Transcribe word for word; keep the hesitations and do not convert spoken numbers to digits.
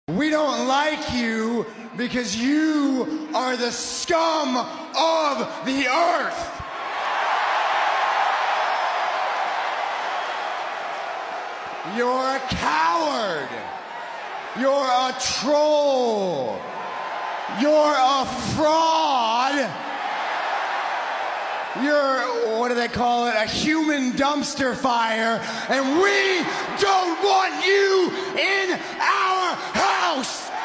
We don't like you because you are the scum of the earth. You're a coward. You're a troll. You're a fraud. You're, what do they call it, a human dumpster fire, and we don't want you in our house!